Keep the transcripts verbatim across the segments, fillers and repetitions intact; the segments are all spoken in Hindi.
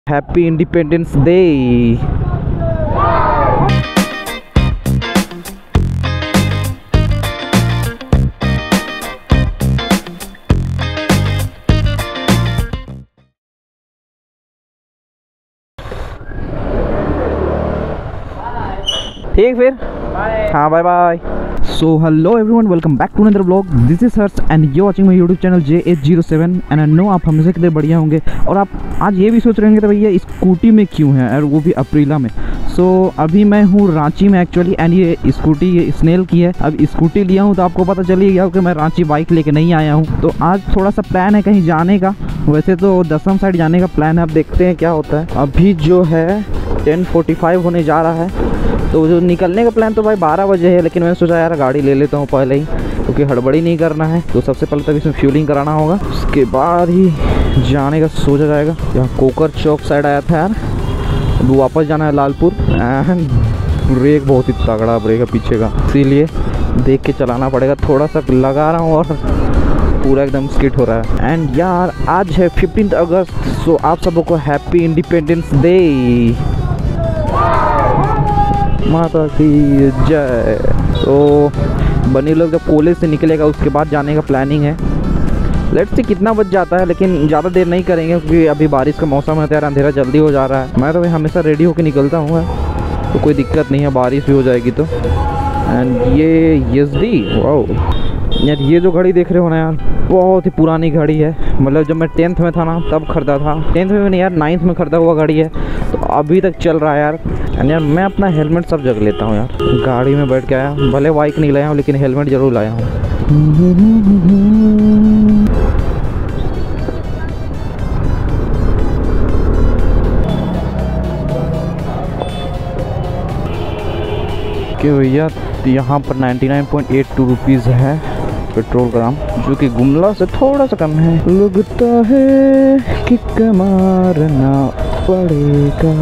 Happy independence day. ठीक फिर हाँ, bye bye. So hello everyone, welcome back to another blog. This is Harsh and you watching my YouTube channel J H zero seven and I know आप हमेशा कितने बढ़िया होंगे और आप आज ये भी सोच रहे होंगे तो भैया स्कूटी में क्यों है और वो भी अप्रीला में। सो so, अभी मैं हूँ रांची में एक्चुअली एंड ये स्कूटी ये स्नेल की है। अब स्कूटी लिया हूँ तो आपको पता चल ही गया कि मैं रांची बाइक लेके नहीं आया हूँ। तो आज थोड़ा सा प्लान है कहीं जाने का। वैसे तो दसम साइड जाने का प्लान है, अब देखते हैं क्या होता है। अभी जो है टेन फोर्टी फाइव होने जा रहा है तो जो निकलने का प्लान तो भाई बारह बजे है, लेकिन मैंने सोचा यार गाड़ी ले लेता हूँ पहले ही क्योंकि हड़बड़ी नहीं करना है। तो सबसे पहले तक इसमें फ्यूलिंग कराना होगा, उसके बाद ही जाने का सोचा जाएगा। यहाँ कोकर चौक साइड आया था यार, अब वापस जाना है लालपुर। एंड ब्रेक बहुत ही तगड़ा ब्रेक है पीछे का, इसीलिए देख के चलाना पड़ेगा। थोड़ा सा लगा रहा हूँ और पूरा एकदम स्किट हो रहा है। एंड यार आज है फिफ्टीन अगस्त, सो आप सबको हैप्पी इंडिपेंडेंस डे, माता की जय। तो बनी लोग जब कॉलेज से निकलेगा उसके बाद जाने का प्लानिंग है। लेट्स सी कितना बज जाता है, लेकिन ज़्यादा देर नहीं करेंगे क्योंकि अभी बारिश का मौसम है तो यार अंधेरा जल्दी हो जा रहा है। मैं तो हमेशा रेडी होकर निकलता हूँ तो कोई दिक्कत नहीं है, बारिश भी हो जाएगी तो। एंड ये एस डी वाओ यार, ये जो घड़ी देख रहे हो ना यार, बहुत ही पुरानी घड़ी है। मतलब जब मैं टेंथ में था ना तब खरीदा था, टेंथ में नहीं यार नाइन्थ में खरीदा हुआ घड़ी है, तो अभी तक चल रहा है यार। यार मैं अपना हेलमेट सब जगह लेता हूँ यार, गाड़ी में बैठ के आया, भले बाइक नहीं लाया हूँ लेकिन हेलमेट ज़रूर लाया हूँ। कि भैया यहाँ पर ninety nine point eight two rupees है पेट्रोल ग्राम, जो कि गुमला से थोड़ा सा कम है। लगता है कि मारना पड़ेगा।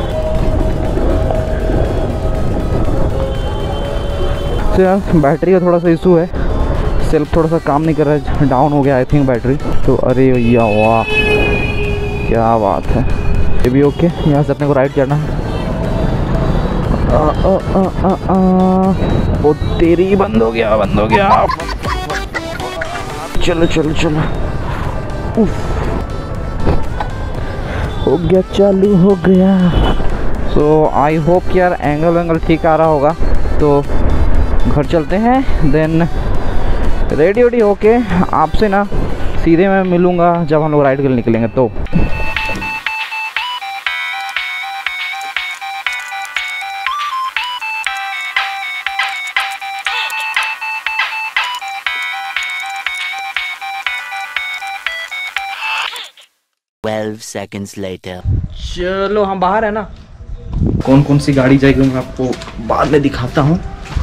तो यार बैटरी का थोड़ा सा इशू है, सेल्फ थोड़ा सा काम नहीं कर रहा है, डाउन हो गया आई थिंक बैटरी। तो अरे भैया वाह क्या बात है, ये भी ओके। यहाँ से अपने को राइट करना है। आ, आ, आ, आ, आ, ओ तेरी बंद हो गया बंद हो गया। चलो चलो चलो, उफ हो गया चालू हो गया। सो आई होप कि यार एंगल वेंगल ठीक आ रहा होगा। तो घर चलते हैं, देन रेडी वेडी होके आपसे ना सीधे मैं मिलूँगा जब हम लोग राइड के लिए निकलेंगे। तो twelve seconds later. चलो हम बाहर है ना, कौन कौन सी गाड़ी जाएगी मैं आपको बाद में दिखाता हूँ।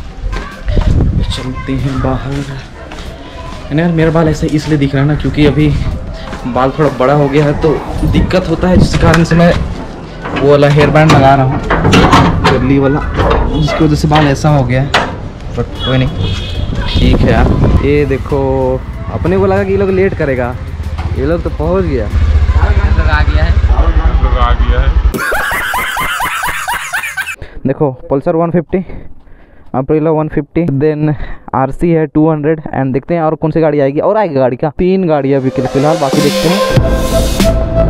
चलते हैं बाहर। यार मेरा बाल ऐसे इसलिए दिख रहा है ना क्योंकि अभी बाल थोड़ा बड़ा हो गया है तो दिक्कत होता है, जिस कारण से मैं वो वाला हेयर बैंड लगा रहा हूँ कर्ली वाला, जिसकी वजह से बाल ऐसा हो गया है। बट कोई नहीं, ठीक है यार। ये देखो अपने को लगा कि ये लोग लेट करेगा, ये लोग तो पहुँच गया आ गया है आ गया है। देखो Pulsar one fifty, Aprilia one fifty, then RC है टू हंड्रेड। एंड देखते हैं और कौन सी गाड़ी आएगी। और आएगी गाड़ी का तीन गाड़ियाँ अभी के फिलहाल, बाकी देखते हैं।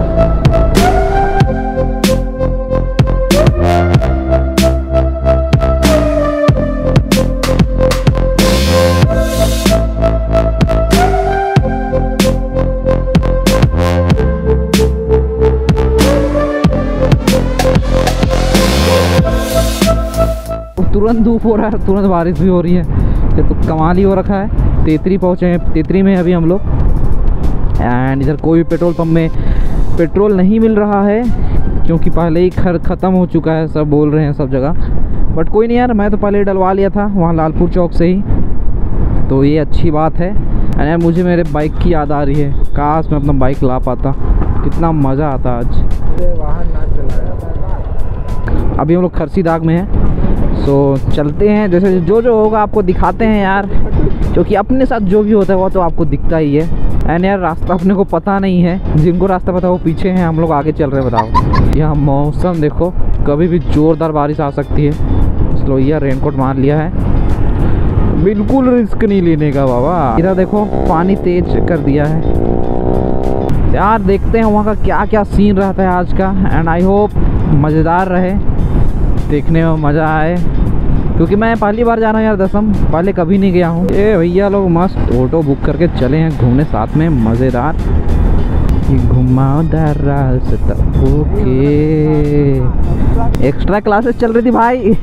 तुरंत धूप हो रहा है, तुरंत बारिश भी हो रही है, ये तो कमाल ही हो रखा है। तेतरी पहुँचे हैं, तेतरी में अभी हम लोग। एंड इधर कोई भी पेट्रोल पंप में पेट्रोल नहीं मिल रहा है क्योंकि पहले ही खर ख़त्म हो चुका है, सब बोल रहे हैं सब जगह। बट कोई नहीं यार, मैं तो पहले डलवा लिया था वहाँ लालपुर चौक से ही, तो ये अच्छी बात है। एंड यार मुझे मेरे बाइक की याद आ रही है, काश मैं अपना बाइक ला पाता, कितना मज़ा आता आज। अभी हम लोग खरसी दाग में हैं, सो चलते हैं। जैसे जो जो होगा आपको दिखाते हैं यार, क्योंकि अपने साथ जो भी होता है वो तो आपको दिखता ही है। एंड यार रास्ता अपने को पता नहीं है, जिनको रास्ता पता वो पीछे हैं, हम लोग आगे चल रहे हैं। बताओ यहाँ मौसम देखो, कभी भी जोरदार बारिश आ सकती है, इसलिए यार रेनकोट मार लिया है, बिल्कुल रिस्क नहीं लेने का बाबा। इधर देखो पानी तेज कर दिया है यार, देखते हैं वहाँ का क्या क्या सीन रहता है आज का। एंड आई होप मज़ेदार रहे, देखने में मज़ा आए, क्योंकि मैं पहली बार जा रहा हूँ यार दसम, पहले कभी नहीं गया हूँ। ये भैया लोग मस्त ऑटो बुक करके चले हैं घूमने साथ में, मज़ेदार घुमाओदार रास्ता। ओके एक्स्ट्रा क्लासेस चल रही थी भाई।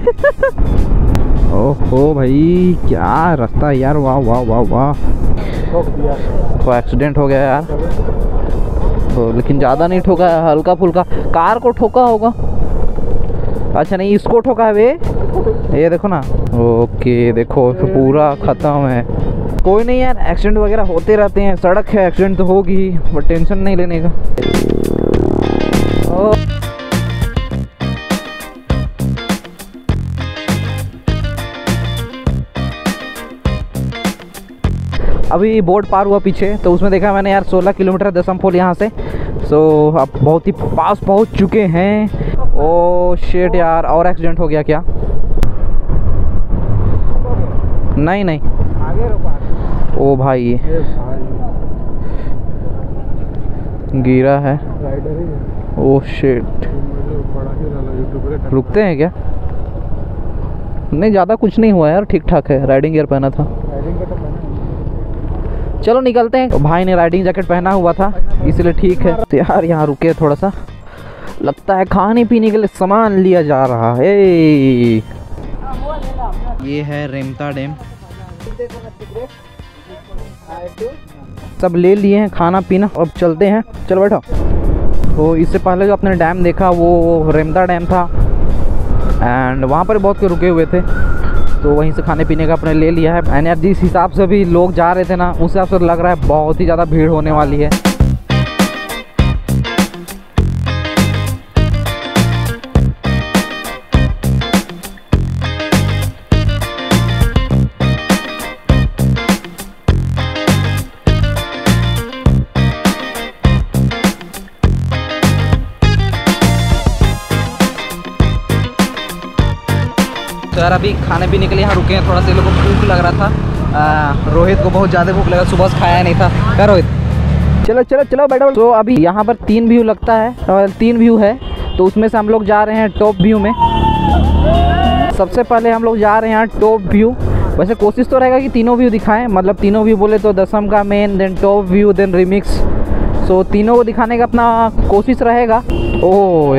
ओहो भाई क्या रास्ता है यार, वाह वाह वाह वाह। तो एक्सीडेंट हो गया यार, तो लेकिन ज़्यादा नहीं ठोका है, हल्का फुल्का कार को ठोका होगा। अच्छा नहीं, इसको ठोका है वे, ये देखो ना। ओके देखो पूरा ख़त्म है। कोई नहीं यार, एक्सीडेंट वगैरह होते रहते हैं, सड़क है, एक्सीडेंट तो होगी ही, बट टेंशन नहीं लेने का। ओ अभी बोर्ड पार हुआ पीछे, तो उसमें देखा मैंने यार सोलह किलोमीटर दसम फॉल यहाँ से। सो अब बहुत ही पास पहुँच चुके हैं। ओ शेट यार, और एक्सीडेंट हो गया क्या? नहीं नहीं आगे रुका। ओ भाई गिरा है। ओ शेट, रुकते हैं क्या? नहीं ज़्यादा कुछ नहीं हुआ यार, ठीक ठाक है। राइडिंग गियर पहना था। चलो निकलते हैं। तो भाई ने राइडिंग जैकेट पहना हुआ था इसलिए ठीक है। तो यार यहाँ रुके थोड़ा सा, लगता है खाने पीने के लिए सामान लिया जा रहा है। ये है रेमता डैम, सब ले लिए हैं खाना पीना, अब चलते हैं। चलो बैठो। तो इससे पहले जो अपने डैम देखा वो रेमता डैम था, एंड वहाँ पर बहुत के रुके हुए थे, तो वहीं से खाने पीने का अपने ले लिया है। एंड यार जिस हिसाब से भी लोग जा रहे थे ना, उस हिसाब से लग रहा है बहुत ही ज़्यादा भीड़ होने वाली है। तो यार अभी खाने पीने के लिए यहाँ रुके हैं, थोड़ा सा लोगों को भूख लग रहा था। आ, रोहित को बहुत ज़्यादा भूख लगा, सुबह से खाया नहीं था। क्या रोहित? चलो चलो चलो बैठो। तो अभी यहाँ पर तीन व्यू लगता है, और तीन व्यू है, तो उसमें से हम लोग जा रहे हैं टॉप व्यू में। सबसे पहले हम लोग जा रहे हैं यहाँ टॉप व्यू। वैसे कोशिश तो रहेगा कि तीनों व्यू दिखाएं, मतलब तीनों व्यू बोले तो दसम का main, then top view, then remix. So तीनों को दिखाने का अपना कोशिश रहेगा। ओह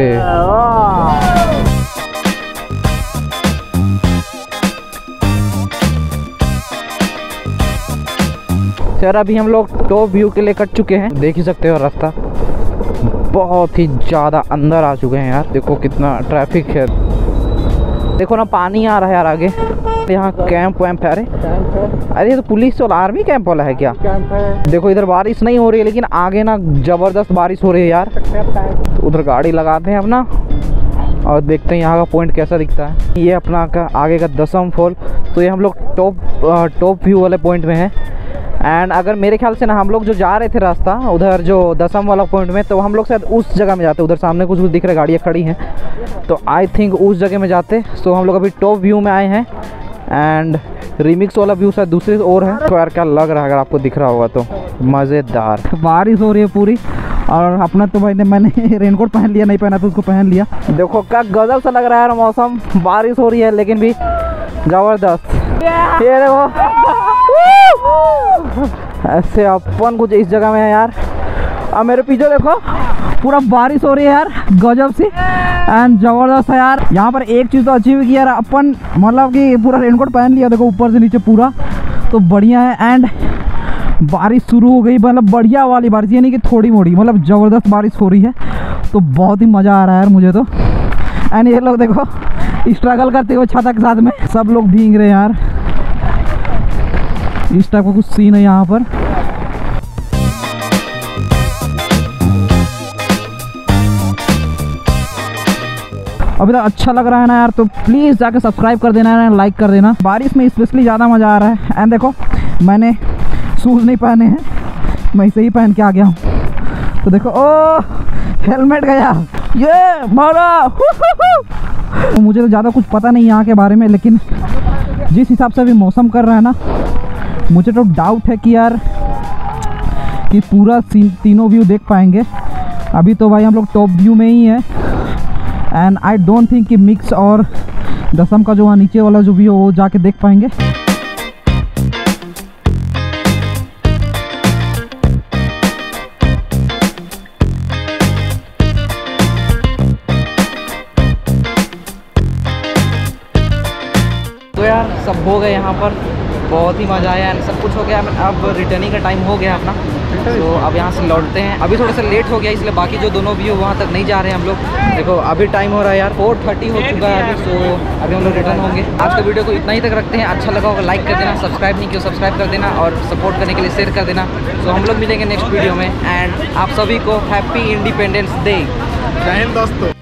यार अभी हम लोग टॉप व्यू के लिए कट चुके हैं, देख ही सकते हो रास्ता बहुत ही ज़्यादा अंदर आ चुके हैं यार। देखो कितना ट्रैफिक है, देखो ना पानी आ रहा है यार आगे। यहाँ कैंप वैम्प है। अरे अरे ये तो पुलिस और आर्मी कैंप वाला है क्या? कैंप है। देखो इधर बारिश नहीं हो रही है, लेकिन आगे ना ज़बरदस्त बारिश हो रही है यार। तो उधर गाड़ी लगाते हैं अपना और देखते हैं यहाँ का पॉइंट कैसा दिखता है। ये अपना का आगे का दसम फॉल, तो ये हम लोग टॉप टॉप व्यू वाले पॉइंट में हैं। एंड अगर मेरे ख्याल से ना हम लोग जो जा रहे थे रास्ता उधर जो दसम वाला पॉइंट में, तो हम लोग शायद उस जगह में जाते। उधर सामने कुछ कुछ दिख रहा है, गाड़ियाँ खड़ी हैं, तो आई थिंक उस जगह में जाते। सो हम लोग अभी टॉप व्यू में आए हैं, एंड रिमिक्स वाला व्यू शायद दूसरी ओर है। तो यार क्या लग रहा है, अगर आपको दिख रहा होगा तो मज़ेदार। बारिश हो रही है पूरी, और अपना तो भाई ने मैंने रेनकोट पहन लिया, नहीं पहना तो उसको पहन लिया। देखो क्या गजब सा लग रहा है यार मौसम, बारिश हो रही है लेकिन भी ज़बरदस्त। ये देखो ऐसे अपन कुछ इस जगह में है यार। अब मेरे पीछे देखो पूरा बारिश हो रही है यार, गजब सी एंड ज़बरदस्त है यार। यहाँ पर एक चीज़ तो अच्छी हुई कि यार अपन मतलब कि पूरा रेनकोट पहन लिया, देखो ऊपर से नीचे पूरा, तो बढ़िया है। एंड बारिश शुरू हो गई, मतलब बढ़िया वाली बारिश, यानी कि थोड़ी मोड़ी, मतलब ज़बरदस्त बारिश हो रही है, तो बहुत ही मज़ा आ रहा है यार मुझे तो। एंड ये लोग देखो स्ट्रगल करते हुए छाता के साथ में, सब लोग भीग रहे हैं यार। इस टाइप का कुछ सीन है यहाँ पर। अभी तक अच्छा लग रहा है ना यार, तो प्लीज़ जाके सब्सक्राइब कर देना है, लाइक कर देना। बारिश में स्पेशली ज़्यादा मज़ा आ रहा है। एंड देखो मैंने शूज़ नहीं पहने हैं मैं इसे ही पहन के आ गया हूँ। तो देखो, ओ हेलमेट गया, ये मारा। तो मुझे तो ज़्यादा कुछ पता नहीं यहाँ के बारे में, लेकिन जिस हिसाब से अभी मौसम कर रहा है ना, मुझे तो डाउट है कि यार कि पूरा तीनों व्यू देख पाएंगे। अभी तो भाई हम लोग टॉप व्यू में ही है, एंड आई डोंट थिंक कि मिक्स और दसम का जो वहाँ नीचे वाला जो व्यू है वो जाके देख पाएंगे। तो यार सब हो गए यहाँ पर, बहुत ही मज़ा आया, सब कुछ हो गया। अब रिटर्निंग का टाइम हो गया अपना, तो अब यहाँ से लौटते हैं। अभी थोड़ा सा लेट हो गया, इसलिए बाकी जो दोनों व्यू वहाँ तक नहीं जा रहे हैं हम लोग। देखो अभी टाइम हो रहा है यार, फोर थर्टी हो चुका है अभी। सो अभी हम लोग रिटर्न होंगे। आज का वीडियो को इतना ही तक रखते हैं। अच्छा लगा होगा लाइक कर देना, सब्सक्राइब नहीं किया सब्सक्राइब कर देना, और सपोर्ट करने के लिए शेयर कर देना। सो हम लोग मिलेंगे नेक्स्ट वीडियो में, एंड आप सभी को हैप्पी इंडिपेंडेंस डे। जय हिंद दोस्तों।